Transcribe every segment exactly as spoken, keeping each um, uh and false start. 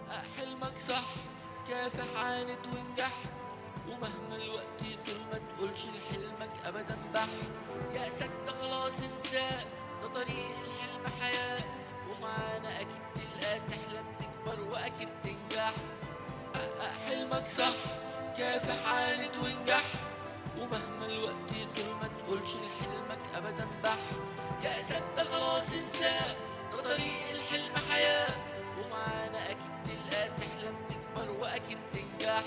حقق حلمك صح، كافح عاند وانجح، ومهما الوقت طول ما تقولش لحلمك ابدا بح. يأسك ده خلاص انساه، ده طريق الحلم حياة، ومعانا اكيد تلقى تحلم تكبر واكيد تنجح. حقق حلمك صح، كافح عاند وانجح، ومهما الوقت طول ما تقولش لحلمك ابدا بح. يأسك ده خلاص انساه، ده طريق الحلم حياة، ومعانا اكيد تلقى تحلم تكبر واكيد تنجح.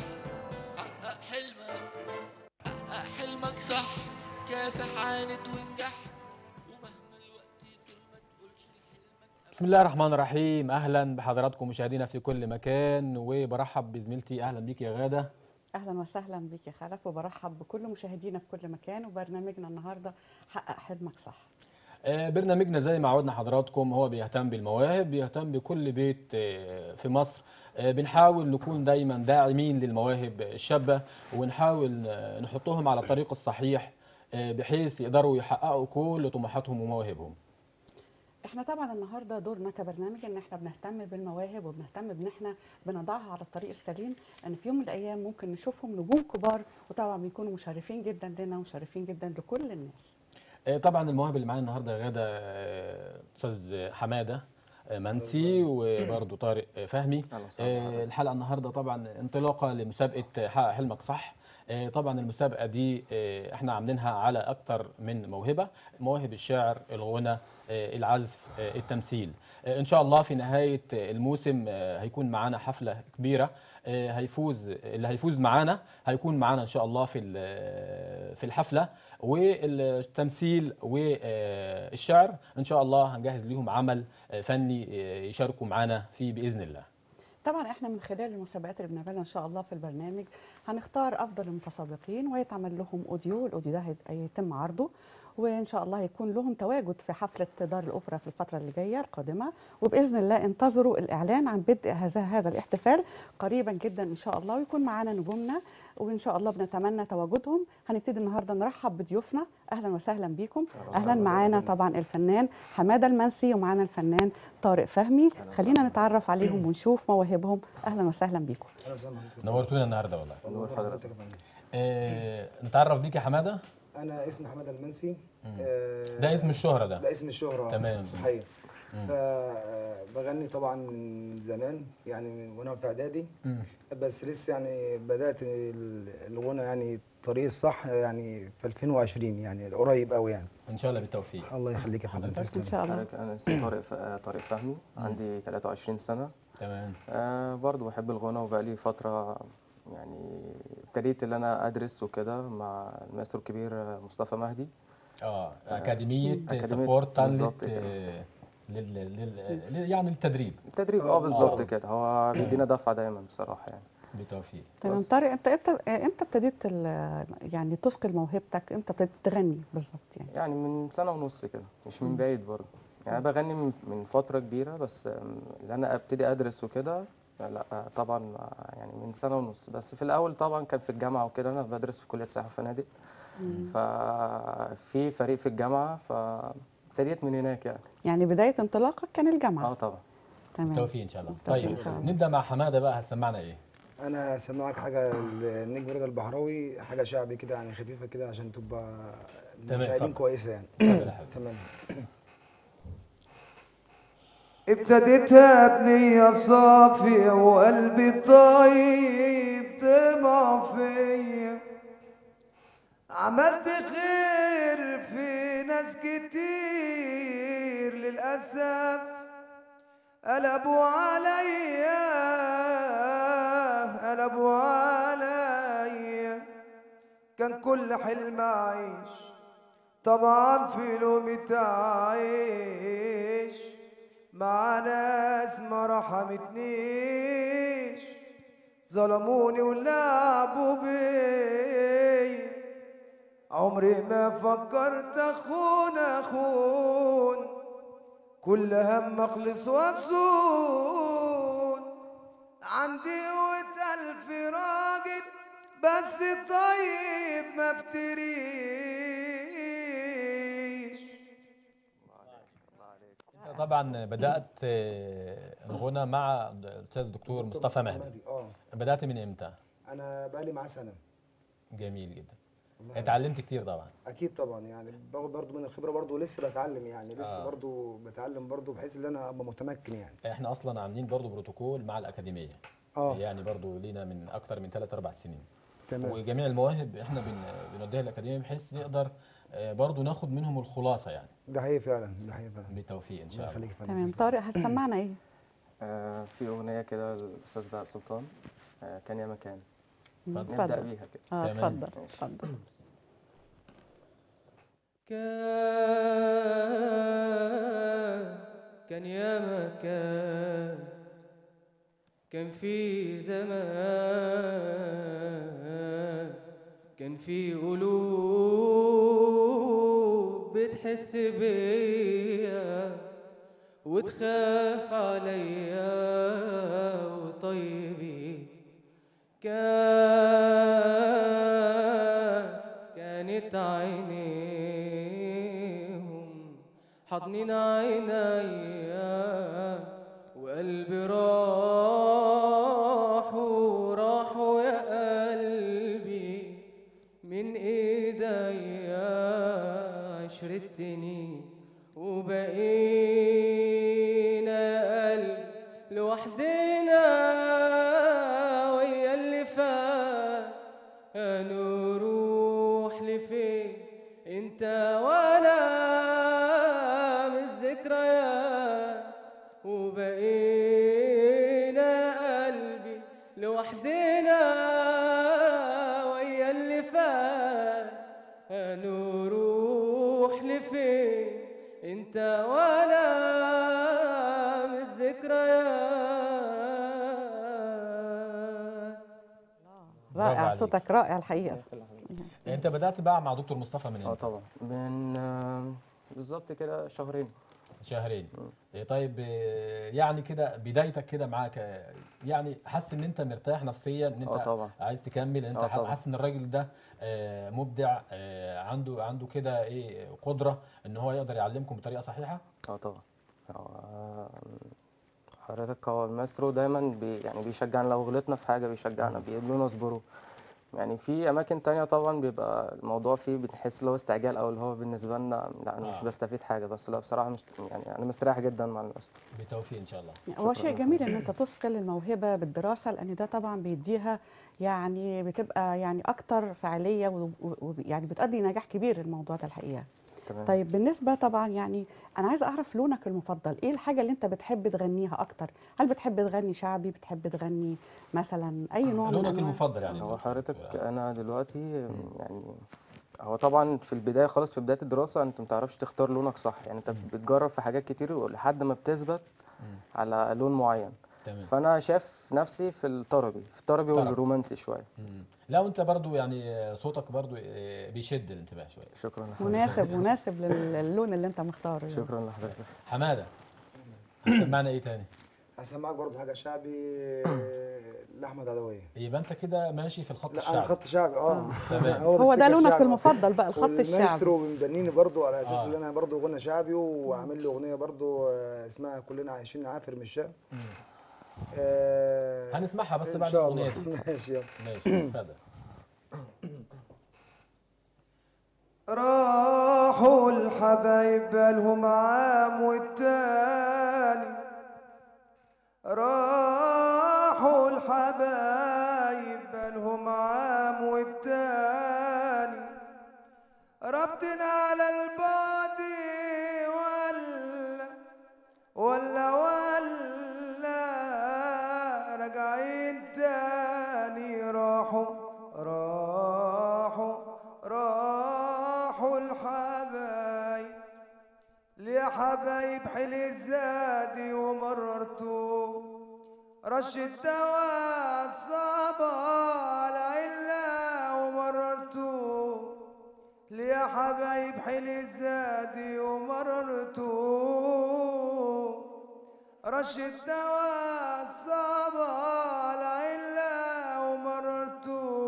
حقق حلمك، حقق حلمك صح، كافح عاند وانجح، ومهما الوقت طول ما تقولش لحلمك. بسم الله الرحمن الرحيم. اهلا بحضراتكم مشاهدينا في كل مكان، وبرحب بزميلتي. اهلا بيك يا غاده. اهلا وسهلا بك يا خلف، وبرحب بكل مشاهدينا في كل مكان. وبرنامجنا النهارده حقق حلمك صح. آه، برنامجنا زي ما عودنا حضراتكم هو بيهتم بالمواهب، بيهتم بكل بيت آه، في مصر. آه، بنحاول نكون دايما داعمين للمواهب الشابه، ونحاول آه، نحطهم على الطريق الصحيح آه، بحيث يقدروا يحققوا كل طموحاتهم ومواهبهم. احنا طبعا النهارده دورنا كبرنامج ان احنا بنهتم بالمواهب، وبنهتم بان احنا بنضعها على الطريق السليم، لان في يوم من الايام ممكن نشوفهم نجوم كبار، وطبعا بيكونوا مشرفين جدا لنا ومشرفين جدا لكل الناس. آه، طبعا المواهب اللي معانا النهارده يا غاده آه، استاذ حماده آه، منسي، وبرضه طارق آه، فهمي. اهلا وسهلا آه، بحضرتك. الحلقه النهارده طبعا انطلاقه لمسابقه حقق حلمك صح. آه، طبعا المسابقه دي آه، احنا عاملينها على اكتر من موهبه: مواهب الشعر، الغنى، آه، العزف، آه، التمثيل. آه، ان شاء الله في نهايه آه، الموسم آه، هيكون معانا حفله كبيره. آه، هيفوز اللي هيفوز معانا هيكون معانا ان شاء الله في ال- في الحفله، والتمثيل والشعر ان شاء الله هنجهز ليهم عمل آه، فني آه، يشاركوا معانا فيه باذن الله. طبعا احنا من خلال المسابقات اللي بنعملها ان شاء الله في البرنامج هنختار افضل المتسابقين، ويتعمل لهم اوديو. الاوديو ده هيت- هيتم عرضه، وان شاء الله هيكون لهم تواجد في حفله دار الاوبرا في الفتره اللي جايه القادمه. وباذن الله انتظروا الاعلان عن بدء هذا هذا الاحتفال قريبا جدا ان شاء الله، ويكون معانا نجومنا، وان شاء الله بنتمنى تواجدهم. هنبتدي النهارده نرحب بضيوفنا. اهلا وسهلا بيكم. اهلا معانا طبعا الفنان حماده المنسي، ومعانا الفنان طارق فهمي. خلينا نتعرف عليهم ونشوف مواهبهم. اهلا وسهلا بيكم. نورتونا النهارده والله. نور حضرتك. آه، نتعرف بيك يا حماده. انا اسمي حماده المنسي. آه، ده اسم الشهره ده. ده اسم الشهره. تمام. صحيح. فبغني طبعا من زمان، يعني وانا في اعدادي. مم. بس لسه يعني بدات ال- الغنى يعني الطريق الصح يعني في ألفين وعشرين، يعني قريب قوي يعني. ان شاء الله بالتوفيق. الله يخليك يا فندم. حضرتك. ان شاء الله. حضرتك انا اسمي طارق ف- آه، طارق فهمي، عندي ثلاثة وعشرين سنه. تمام. آه برضو بحب الغنى، وبقالي فتره يعني ابتديت ان انا ادرس وكده مع الماستر الكبير آه، مصطفى مهدي. اه اكاديميه أكاديمية سبورت بالظبط لل كده. لل لل- لل- يعني التدريب. التدريب آه، اه بالظبط آه. كده، هو بيدينا دفعه دايما بصراحه يعني. بالتوفيق. تمام. بس- طارق، انت امتى امتى ابتديت ال- يعني تثقل موهبتك؟ امتى ابتديت تغني بالظبط يعني؟ يعني من سنه ونص كده، مش من بعيد برضه. يعني أنا بغني من من فتره كبيره، بس آم، اللي انا ابتدي ادرس وكده لا آه، طبعا آه، يعني من سنه ونص. بس في الاول طبعا كان في الجامعه وكده، انا بدرس في كليه سياحه وفنادق، ففي فريق في الجامعه، فابتديت من هناك يعني. يعني بدايه انطلاقك كان اه الجامعه. طبعا. تمام. بالتوفيق ان شاء الله. بالتوفيق طيب إن شاء الله. نبدا مع حماده بقى. هتسمعنا ايه؟ انا سمعك حاجه النجم رضا البحراوي، حاجه شعبي كده يعني خفيفه كده عشان تبقى تمام، المشاهدين اتفضل. كويسه يعني. اتفضل يا حبيبي. تمام. ابتديتها بنية صافية وقلبي طيب طمع فيا، عملت خير في ناس كتير، للأسف قلبوا عليا قلبوا عليا. كان كل حلم أعيش طبعا في لومة عيش، مع ناس ما رحمتنيش، ظلموني ولعبوا بي. عمري ما فكرت اخون اخون، كل هم اخلص واصون. عندي قوة الف راجل، بس طيب ما افتريش. طبعا بدات آه، الغنى مع الاستاذ الدكتور مصطفى مهدي. اه بدات من امتى؟ انا بقالي معاه سنه. جميل جدا. الله اتعلمت كتير طبعا. اكيد طبعا، يعني باخد برضو من الخبره، برضو لسه بتعلم، يعني لسه آه. برضو بتعلم برضو بحيث ان انا ابقى متمكن يعني. احنا اصلا عاملين برضو بروتوكول مع الاكاديميه. اه يعني برضو لينا من اكتر من ثلاث اربع سنين. تمام. وجميع المواهب احنا بن- بنوديها الاكاديميه بحيث نقدر آه، برضو ناخد منهم الخلاصه يعني. ده حقيقي فعلا، ده حقيقي فعلا. بالتوفيق ان الله شاء الله. يخليك يا فندم. تمام. طارق هتسمعنا ايه؟ آه في اغنيه كده الاستاذ بهاء سلطان، آه كان يا مكان. اتفضل. نبدا اتفضل. بيها كده. اه تمام. اتفضل ماشي. اتفضل. كان كان يا مكان، كان في زمان، كان في قلوب بتحس بيا وتخاف عليا وطيبي. كان كانت عينيهم حاضنين عينيا، وقلبي راحوا راحوا يا قلبي من ايديا عشرة سنين، وبقينا يا قلب لوحدنا ويا اللي فات هنروح لفين انت وانا من الذكريات. وبقينا يا قلبي لوحدنا ويا اللي فات هنروح لفين انت وانا من الذكريات. برافو رائع، عليك. صوتك رائع الحقيقه. انت بدات بقى مع دكتور مصطفى من اه امتى؟ طبعا من آه بالظبط كده شهرين. شهرين. إيه طيب إيه يعني كده بدايتك كده معاك آه، يعني حاسس ان انت مرتاح نفسيا ان اه انت طبعا. عايز تكمل، انت اه ح- طبعا. حاسس ان الراجل ده آه، مبدع، آه، عنده عنده كده ايه قدره ان هو يقدر يعلمكم بطريقه صحيحه؟ اه طبعا. هو حضرتك هو الماسترو دايما بي يعني بيشجعنا لو غلطنا في حاجة، بيشجعنا بيقولوا اصبروا. يعني في أماكن تانية طبعا بيبقى الموضوع فيه بنحس اللي هو استعجال، أو اللي هو بالنسبة لنا لا أنا مش آه. بستفيد حاجة، بس لا بصراحة مش يعني أنا مستريح جدا مع الماسترو. بالتوفيق ان شاء الله. هو شكراً شيء لك. جميل ان انت تثقل الموهبه بالدراسه، لان ده طبعا بيديها يعني بتبقى يعني اكتر فعاليه، ويعني بتؤدي نجاح كبير الموضوع ده الحقيقه. تمام. طيب بالنسبه طبعا يعني انا عايزه اعرف لونك المفضل، ايه الحاجه اللي انت بتحب تغنيها اكتر؟ هل بتحب تغني شعبي، بتحب تغني مثلا اي نوع من لونك انواع؟ المفضل يعني. هو حضرتك أنا دلوقتي يعني هو طبعا في البداية خالص في بداية الدراسة أنت متعرفش تختار لونك صح، يعني أنت بتجرب في حاجات كتير لحد ما بتثبت على لون معين. تمام. فأنا شايف نفسي في الطربي، في الطربي طرب. والرومانسي شوية. مم. لا وانت برضو يعني آه، صوتك برضو آه، بيشد الانتباه شويه. شكرا لحضرتك. مناسب مناسب للون اللي انت مختاره يعني. شكرا لحضرتك. حماده هتسمعنا ايه تاني؟ هسمعك برضو حاجه شعبي لاحمد عدويه. يبقى انت كده ماشي في الخط لا انا الشعبي. خط شعبي اه تمام. هو ده السكة لونك الشعبي. المفضل بقى، الخط الشعبي. والمايسترو مدنيني برضو على اساس آه. ان انا برضو غنى شعبي، وعامل له اغنيه برضو آه، اسمها كلنا عايشين نعافر من الشعب. آه هنسمعها بس إن بعد شاء الاغنيه الله. دي. ماشي يلا. ماشي اتفضل. راحوا الحبايب بالهم عام والتاني، راحوا الحبايب بالهم عام والتاني، ربطنا على البعد ولا ولا ولا راجعين تاني. راحوا راحوا راحوا الحبايب ليه حبايب حلي الزادي ومررتو رش الدواء صابة على علا ومررتو ليه حبايب حلي الزادي ومررتو رش الدواء صابة على علا ومررتو.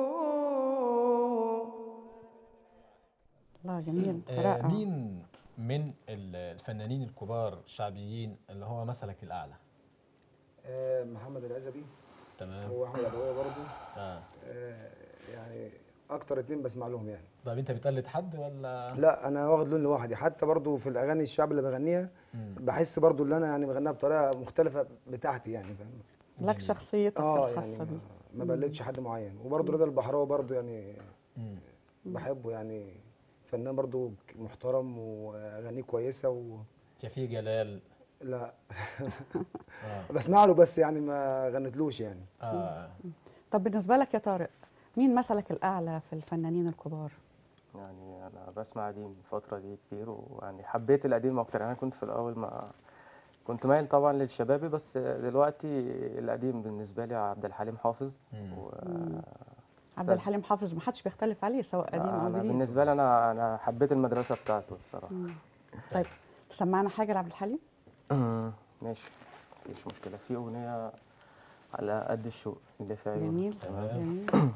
الله جميل آه رائع. مين من من ال- الفنانين الكبار الشعبيين اللي هو مثلك الاعلى؟ آه، محمد العزبي تمام. هو احمد العدويه برضه. اه آه، يعني اكتر اتنين بسمع لهم يعني. طب انت بتقلد حد ولا؟ لا انا واخد لون لوحدي، حتى برضه في الاغاني الشعب اللي بغنيها مم. بحس برضه ان انا يعني بغنيها بطريقه مختلفه بتاعتي يعني، فاهم؟ لك جميل. شخصيتك اه الخاصه يعني بيه. ما, ما بقلدش حد معين. وبرضه رضا البحراوي برضه يعني مم. بحبه، يعني فنان برضه محترم واغانيه كويسه و... شفيق جلال. لا اه بسمع له بس يعني ما غنتلوش يعني. اه طب بالنسبه لك يا طارق، مين مثلك الاعلى في الفنانين الكبار؟ يعني انا بسمع قديم الفتره دي كتير، ويعني حبيت القديم اكتر. يعني انا كنت في الاول ما كنت مايل طبعا للشبابي، بس دلوقتي القديم بالنسبه لي عبد الحليم حافظ مم. و عبد أستاذ- الحليم حافظ ما حدش بيختلف عليه سواء قديم او انا جديد. بالنسبه لي انا انا حبيت المدرسه بتاعته بصراحه. طيب تسمعنا حاجه لعبد الحليم؟ ماشي مفيش مشكله. في اغنيه على قد الشوق اللي في عيوني. جميل تمام. جميل.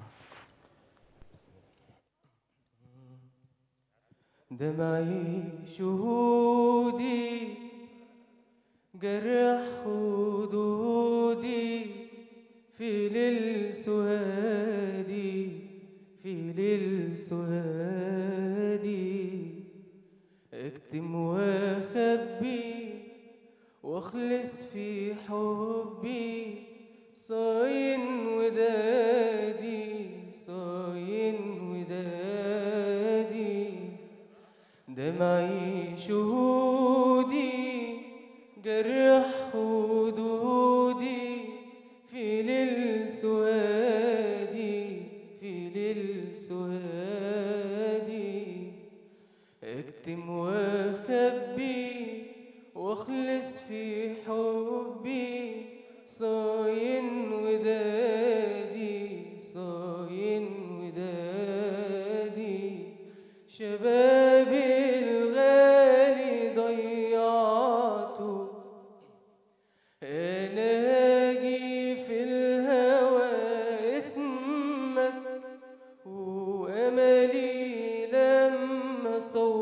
دمعي شهودي جرح خدودي في ليل سهادي في ليل سهادي اكتم واخبي واخلص في حبي صاين ودادي صاين ودادي دمعي شهودي جرح خدودي في ليل سوادي في ليل سوادي اكتم واخبي واخلص في حبي صاين ودادي صاين ودادي شبابي الغالي ضيعته اناجي في الهوى اسمك واملي لما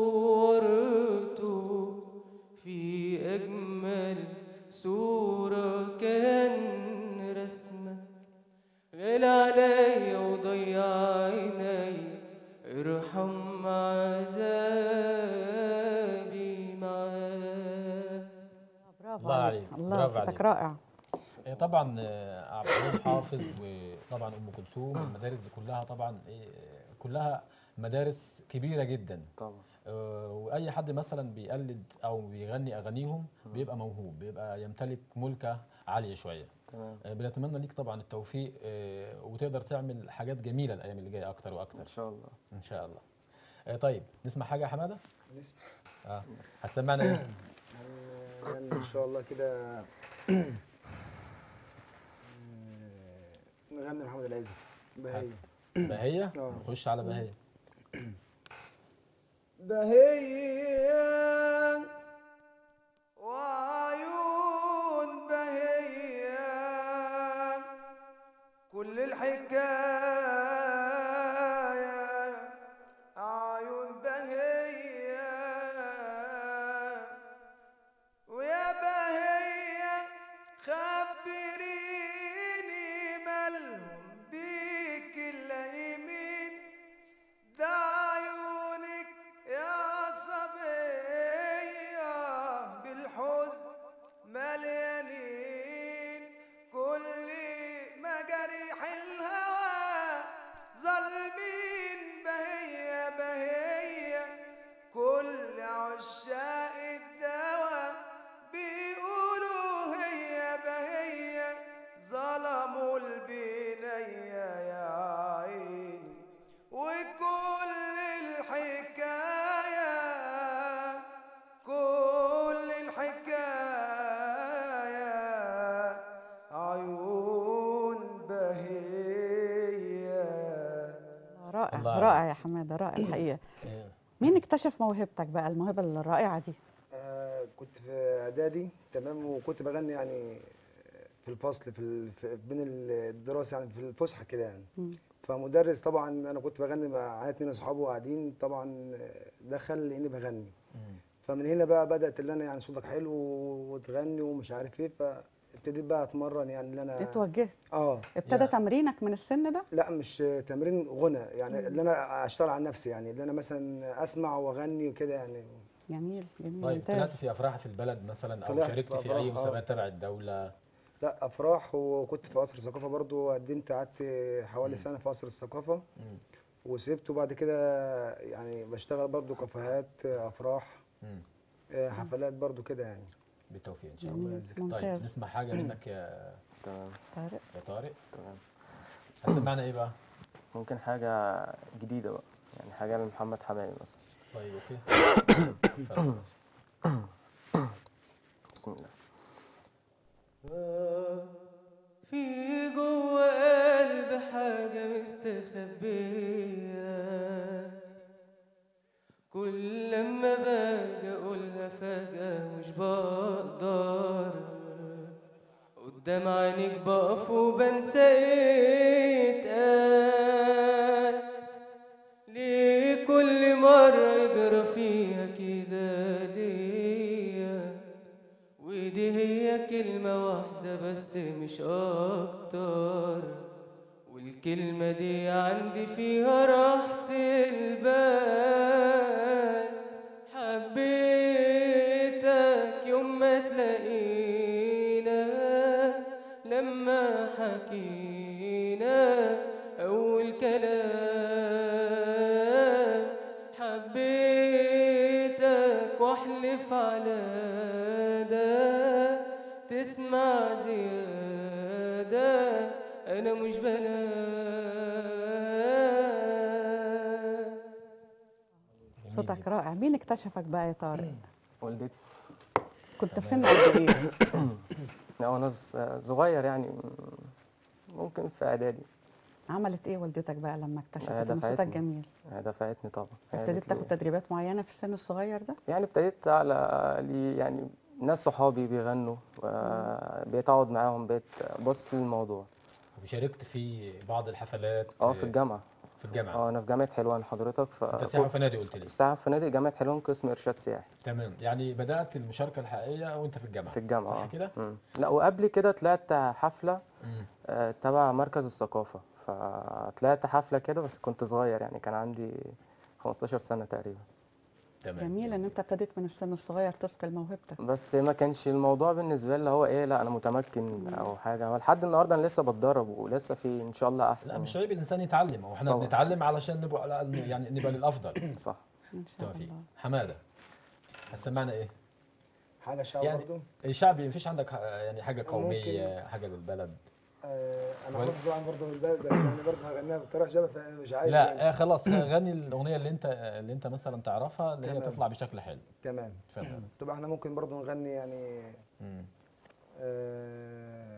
صورته في اجمل صورة كان رسمك غالي عليا وضيع عيني ارحم عذابي معاك. برافو الله عليك، الله برافو صوتك عليك. رائع. إيه طبعا آه، عبد الحليم حافظ وطبعا ام كلثوم، المدارس دي كلها طبعا إيه، كلها مدارس كبيره جدا. طبعا آه، واي حد مثلا بيقلد او بيغني اغانيهم بيبقى موهوب، بيبقى يمتلك ملكه عاليه شويه. تمام آه، بنتمنى ليك طبعا التوفيق، آه، وتقدر تعمل حاجات جميله الايام اللي جايه اكتر ان واكتر شاء الله. ان شاء الله. آه، طيب نسمع حاجه يا حماده؟ نسمع اه هتسمعنا ايه؟ هنغني ان شاء الله كده. نغني محمد العزبي بهية. بهيه. آه. نخش على بهيه. بهية وعيون بهية كل الحكاية عيون بهية ويا بهية خبريني مالهم بيك اللايمين ده عيونك يا صبية بالحزن مليانين كل مجاريح الهوى ظالمين بهية بهية كل عشاق الدواء بيقولوا هي بهية ظلموا البنية يا عيني وكل الحكاية كل الحكاية عيون بهية. رائع الله رائع عليك. يا حماده، رائع الحقيقه. آه، مين اكتشف موهبتك بقى، الموهبه الرائعه دي؟ آه كنت في اعدادي تمام، وكنت بغني يعني في الفصل في, ال... في بين الدراسه يعني في الفسحه كده يعني. مم. فمدرس طبعا انا كنت بغني مع اتنين اصحابه قاعدين، طبعا دخل لاني بغني. مم. فمن هنا بقى بدات اللي انا يعني صوتك حلو وتغني ومش عارف ايه، فابتديت بقى اتمرن يعني اللي انا اتوجهت. اه ابتدى يعني- تمرينك من السن ده؟ لا مش تمرين غنى يعني، اللي انا اشتغل على نفسي يعني، اللي انا مثلا اسمع واغني وكده يعني. جميل جميل طيب طلعت ممتاز. في افراح في البلد مثلا، او طلعت شاركت في في اي أفراح، آه. مسابقات تبع الدوله؟ لا افراح، وكنت في قصر الثقافه برضو، قدمت قعدت حوالي سنه في قصر الثقافه مم. وسبته بعد كده، يعني بشتغل برضو كافيهات، افراح، مم. آه، حفلات برضو كده يعني. بالتوفيق ان شاء الله. جميل طيب ممتاز. نسمع حاجه منك يا تمام طارق. يا طارق. تمام. هتسمعنا ايه بقى؟ ممكن حاجة جديدة بقى، يعني حاجة لمحمد حماقي مثلا. طيب اوكي. اتفضل. بسم الله. في جوه قلبي حاجة مستخبية، كل لما باجي اقولها فجأة مش بقدر، قدام عينيك بقف وبنسى ايه اتقال، ليه كل مرة يجرى فيها كده ليا، ودي هي كلمة واحدة بس مش أكتر، والكلمة دي عندي فيها راحة البال، حبيتك يوم ما تلاقينا، لما حكينا أول كلام، حبيتك واحلف على ده، تسمع زيادة أنا مش بنام. صوتك رائع. مين اكتشفك بقى يا طارق؟ والدتي. كنت في سن قد ايه؟ لا وانا ز- صغير يعني، ممكن في اعدادي. عملت ايه والدتك بقى لما اكتشفت هي ان صوتك دفعتني. جميل؟ هي دفعتني طبعا. هي ابتديت قالت لي- تاخد تدريبات معينه في السن الصغير ده؟ يعني ابتديت على لي يعني ناس صحابي بيغنوا، بقيت اقعد معاهم، بقيت بص للموضوع. وشاركت في بعض الحفلات اه في الجامعه. في الجامعه. اه انا في جامعه حلوان حضرتك. ف انت سياحه وفنادق قلت لي. ساعه في فنادق جامعه حلوان، قسم ارشاد سياحي. تمام، يعني بدات المشاركه الحقيقيه وانت في الجامعه. في الجامعه صح اه. كده؟ مم. لا وقبل كده طلعت حفله مم. آه، تبع مركز الثقافه، فطلعت حفله كده بس كنت صغير يعني، كان عندي خمستاشر سنه تقريبا. تمام. جميل ان انت ابتديت من السن الصغير تثقل موهبتك. بس ما كانش الموضوع بالنسبه لي اللي هو ايه، لا انا متمكن او حاجه، هو لحد النهارده انا لسه بتدرب ولسه في ان شاء الله احسن. لا مش عيب الانسان يتعلم، هو احنا طبعاً. بنتعلم علشان نبقى يعني نبقى للافضل. صح. ان شاء توفيق. الله. حماده، هسمعنا ايه؟ حاجه شعب يعني برضو. الشعبي مفيش عندك ح- يعني حاجه قوميه، ممكن. حاجه للبلد؟ آه انا ولا- حافظ طبعا برضو من البلد، بس يعني برضو هغنيها بطريقه شبه، فانا مش عايز لا يعني. آه خلاص، غني الاغنيه اللي انت اللي انت مثلا تعرفها، اللي هي تمام. تطلع بشكل حلو. تمام. اتفضل. طبعا احنا ممكن برضو نغني يعني مم. آه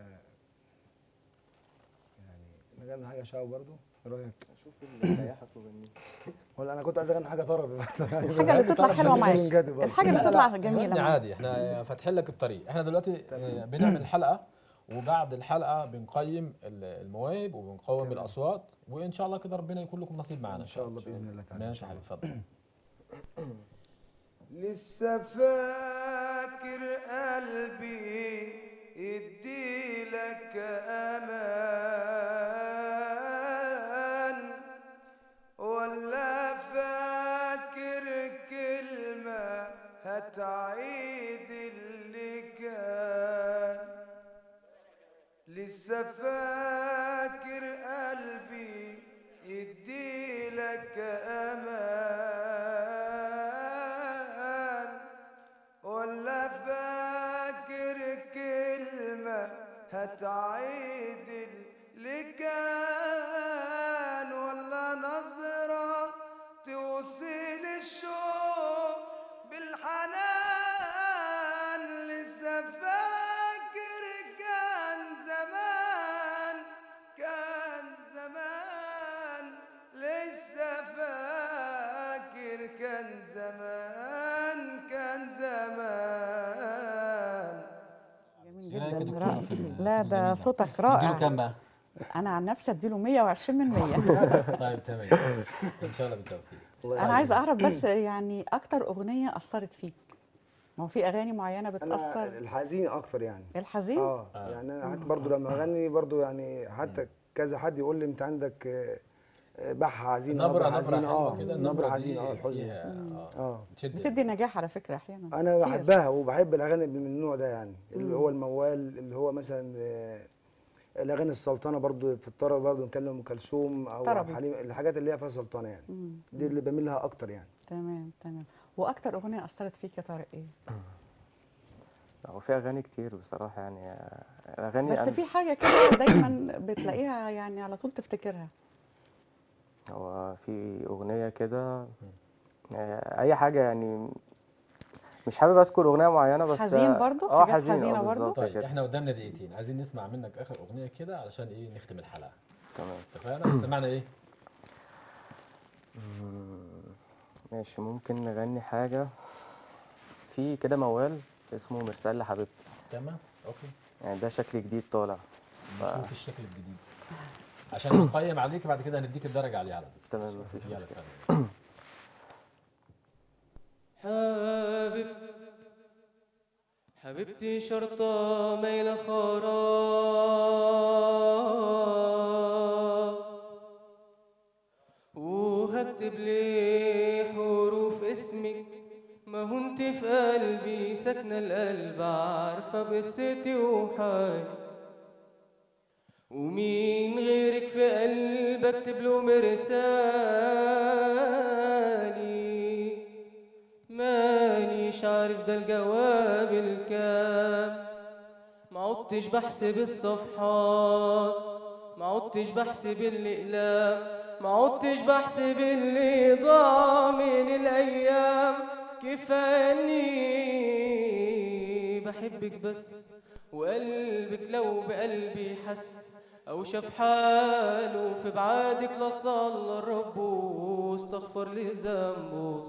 يعني نغني حاجه شعب برضو، ايه رايك؟ شوف اللي يريحك وغنيه. ولا انا كنت عايز اغني حاجه طربي. الحاجه اللي تطلع حلوه مش معاك، بنجدد برضه. الحاجه اللي لا، تطلع لا، جميله غني معاك. عادي، احنا فاتحين لك الطريق. احنا دلوقتي آه، بنعمل حلقه، وبعد الحلقه بنقيم ال- المواهب وبنقوم تمام. الاصوات، وان شاء الله كده ربنا يكون لكم نصيب معانا ان شاء الله باذن الله تعالى. ماشي يا حبيبي، اتفضل. لسه فاكر قلبي اديلك امان، ولا فاكر كلمة هتعيد اللي كان، لسه فاكر قلبي يديلك امان، ولا فاكر كلمة هتعيد اللي كان، ولا نظرة توصل الشوق بالحنان، لسه فاكر كان زمان، كان زمان، لسه فاكر كان زمان، كان زمان. جميل إيه رأيك يا جدا. دكتورة رائع. في ال- لا في ده الجميل ده؟ صوتك نديله رائع. كام بقى؟ انا عن نفسي اديله مية وعشرين من مية. طيب تمام، ان شاء الله بالتوفيق. انا عايزه اعرف بس يعني اكتر اغنيه اثرت فيك ما هو في اغاني معينه انا بتاثر. الحزين اكتر يعني. الحزين. اه آه. يعني انا حتى برضو لما اغني برضو يعني حتى كذا حد يقول لي انت عندك آه، آه، بحه حزينه، نبره نبره حزينه حلوه اه كده، نبره النبره حزينه اه دي الحزن. فيها اه اه بتشد بتدي نجاح على فكره احيانا. انا كتير. بحبها وبحب الاغاني من النوع ده يعني، اللي هو الموال، اللي هو مثلا آه، الاغاني السلطنه برضو في الطرب، برضو نتكلم ام كلثوم او عبد طربي. الحليم، الحاجات اللي هي فيها سلطنه يعني. مم. دي اللي بميل لها اكتر يعني. تمام تمام. واكتر اغنيه اثرت فيك يا طارق ايه؟ هو في اغاني كتير بصراحه يعني، آه، اغاني بس أنا في حاجه كده دايما بتلاقيها يعني على طول تفتكرها. هو في اغنيه كده، آه، اي حاجه يعني، مش حابب اذكر اغنيه معينه بس حزين برضو؟ اه حاجات حزين اه حزينة برضو؟ بالظبط طيب كده. احنا قدامنا دقيقتين، عايزين نسمع منك اخر اغنيه كده علشان ايه نختم الحلقه. تمام. اتفقنا؟ سمعنا ايه؟ مم، ماشي، ممكن نغني حاجه في كده موال اسمه مرسال لحبيبتي، تمام اوكي. يعني ده شكل جديد طالع. نشوف الشكل الجديد عشان نقيم عليك، بعد كده هنديك الدرجه عليه على فكره. تمام مفيش يلا مشكله. فندم. حبيب حبيبتي شرطة ميلة فراغ، وهكتب لي حروف اسمك، ما هو انت في قلبي ساكنة القلب، عارفة بقصتي وحالي، ومين غيرك في قلب اكتب له مرسالي، مانيش عارف ده الجواب الكام، ما عدتش بحسب الصفحات، ما عدتش بحسب الأقلام، ما عدتش بحسب اللي ضاع من الأيام، كفاية إني بحبك بس، وقلبك لو بقلبي حس أو شاف حاله في بعادك لا صلى الرب واستغفر لي ذنبه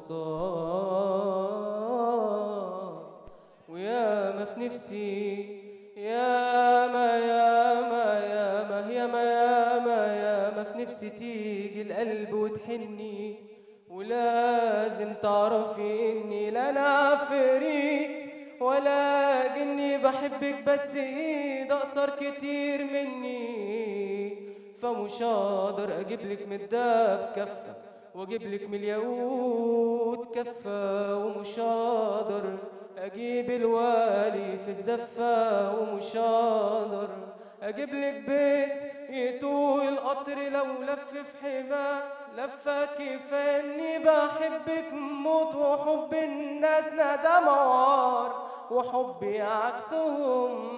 صار، ويا ما في نفسي يا ما يا ما يا ما يا ما يا ما يا ما في نفسي تيجي القلب وتحني، ولازم تعرفي اني لا انا عفريت ولا جني، بحبك بس ايد اقصر كتير مني، فمش هقدر اجيب لك من الدهب كفه واجيب لك من الياقوت كفه، ومش هقدر اجيب الوالي في الزفه، ومش هقدر اجيب لك بيت يطول القطر لو لف في حماه لفه، كفايه اني بحبك موت، وحب الناس ندى موار، وحبي عكسهم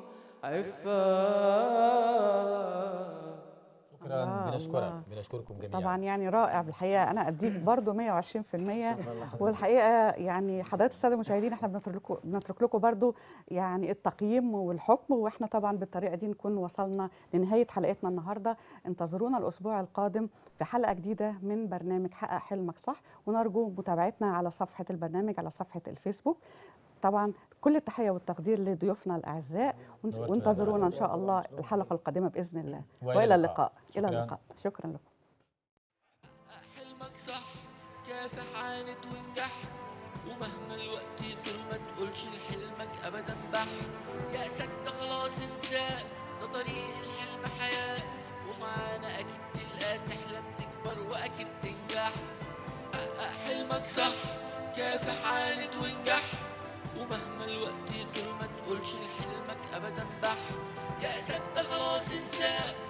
عفاه. شكرا، الله، بنشكرك الله. بنشكركم جميعا. طبعا يعني رائع بالحقيقه، انا اديك برضو مية وعشرين في المية. والحقيقه يعني حضرات الساده المشاهدين احنا بنترك لكم بنترك لكم برضو يعني التقييم والحكم، واحنا طبعا بالطريقه دي نكون وصلنا لنهايه حلقتنا النهارده. انتظرونا الاسبوع القادم في حلقه جديده من برنامج حقق حلمك صح، ونرجو متابعتنا على صفحه البرنامج على صفحه الفيسبوك. طبعا كل التحيه والتقدير لضيوفنا الاعزاء، وانتظرونا ان شاء الله الحلقه القادمه باذن الله. والى اللقاء. الى اللقاء. شكرا لكم. حلمك صح كافح عاند ونجح، ومهما الوقت طول ما تقولش لحلمك ابدا بح، يأسك ده خلاص انساه، ده طريق الحلم حياة، ومعانا اكيد تلقى تحلم تكبر واكيد تنجح. حقق حلمك صح كافح عاند ونجح، ومهما الوقت طول ما تقولش لحلمك ابدا بح، يأسك ده خلاص انساه،